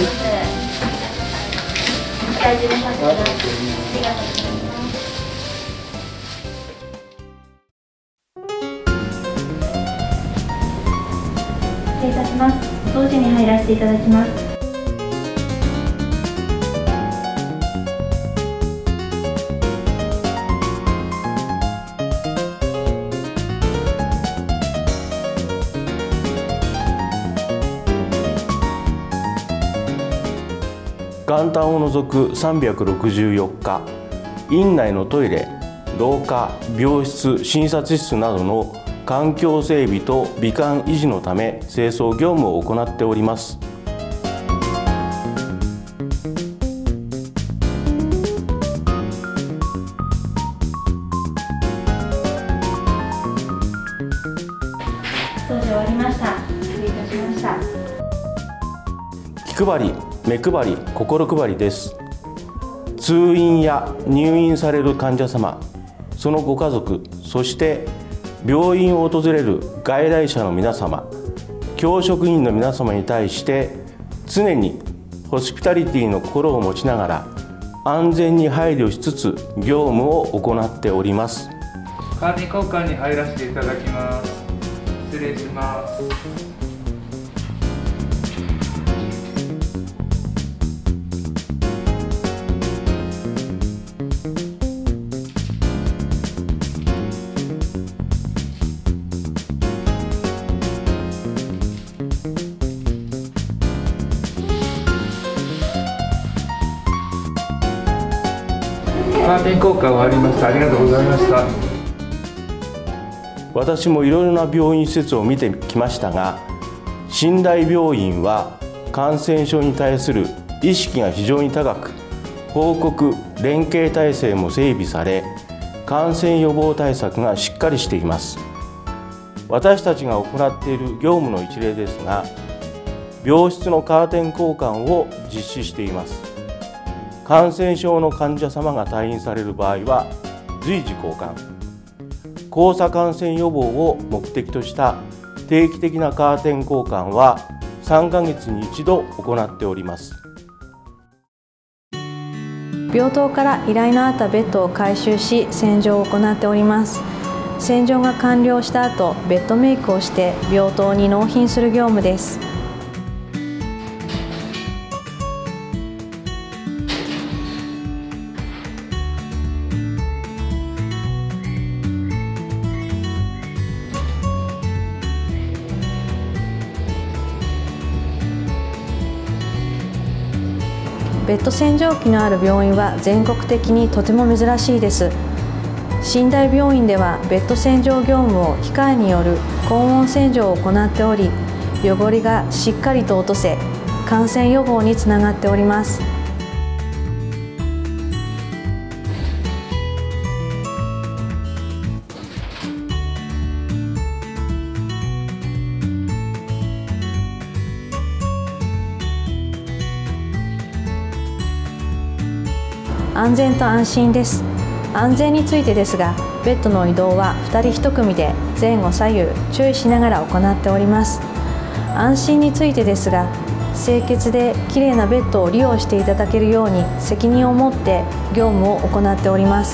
大事にさせていただきます。ありがとうございます。失礼いたします。当時に入らせていただきます。 元旦を除く364日、院内のトイレ、廊下、病室、診察室などの環境整備と美観維持のため清掃業務を行っております。 掃除終わりました。失礼いたしました。 気配り、目配り、心配りです。通院や入院される患者様、そのご家族、そして病院を訪れる外来者の皆様、教職員の皆様に対して常にホスピタリティの心を持ちながら安全に配慮しつつ業務を行っております。 カーテン交換に入らせていただきます。失礼します。カーテン交換終わりました。ありがとうございました。 私もいろいろな病院施設を見てきましたが、信大病院は感染症に対する意識が非常に高く、報告・連携体制も整備され、感染予防対策がしっかりしています。私たちが行っている業務の一例ですが、病室のカーテン交換を実施しています。感染症の患者様が退院される場合は随時交換、交差感染予防を目的とした定期的なカーテン交換は3ヶ月に1度行っております。 病棟から依頼のあったベッドを回収し洗浄を行っております。洗浄が完了した後、ベッドメイクをして病棟に納品する業務です。ベッド洗浄機のある病院は全国的にとても珍しいです。信大病院ではベッド洗浄業務を機械による高温洗浄を行っており、汚れがしっかりと落とせ、感染予防につながっております。安全と安心です。安全についてですが、ベッドの移動は2人1組で前後左右注意しながら行っております。安心についてですが、清潔できれいなベッドを利用していただけるように責任を持って業務を行っております。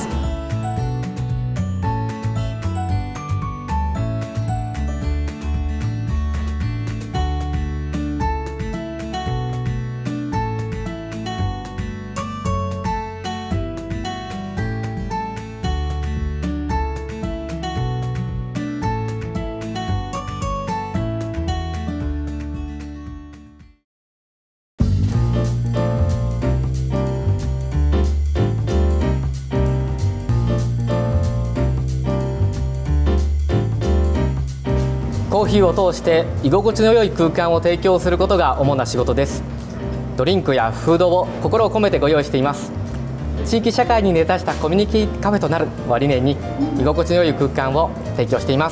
コーヒーを通して居心地の良い空間を提供することが主な仕事です。ドリンクやフードを心を込めてご用意しています。地域社会に根ざしたコミュニティカフェとなるを理念に居心地の良い空間を提供しています。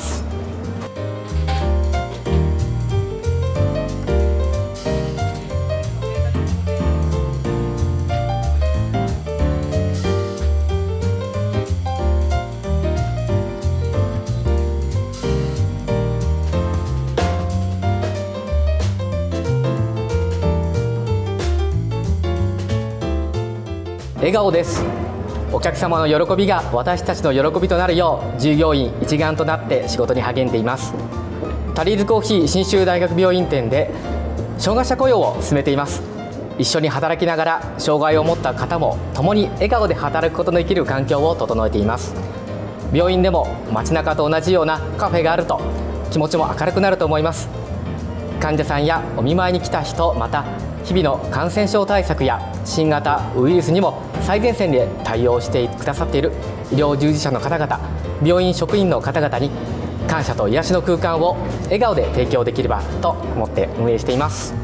笑顔です。お客様の喜びが私たちの喜びとなるよう、従業員一丸となって仕事に励んでいます。タリーズコーヒー信州大学病院店で障害者雇用を進めています。一緒に働きながら障害を持った方も共に笑顔で働くことのできる環境を整えています。病院でも街中と同じようなカフェがあると気持ちも明るくなると思います。患者さんやお見舞いに来た人、また日々の感染症対策や新型ウイルスにも最前線で対応してくださっている医療従事者の方々、病院職員の方々に感謝と癒しの空間を笑顔で提供できればと思って運営しています。